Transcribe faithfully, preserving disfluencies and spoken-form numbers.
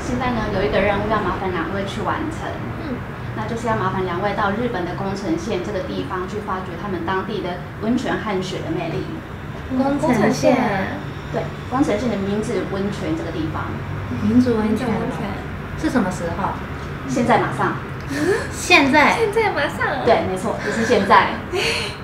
现在呢，有一个任务要麻烦两位去完成，嗯，那就是要麻烦两位到日本的宫城县这个地方去发掘他们当地的温泉和水的魅力。 宫城县， 对，宫城县的明治温泉这个地方。 明治温泉是什么时候？ 现在马上。 现在？ 现在马上？ 对，没错，就是现在。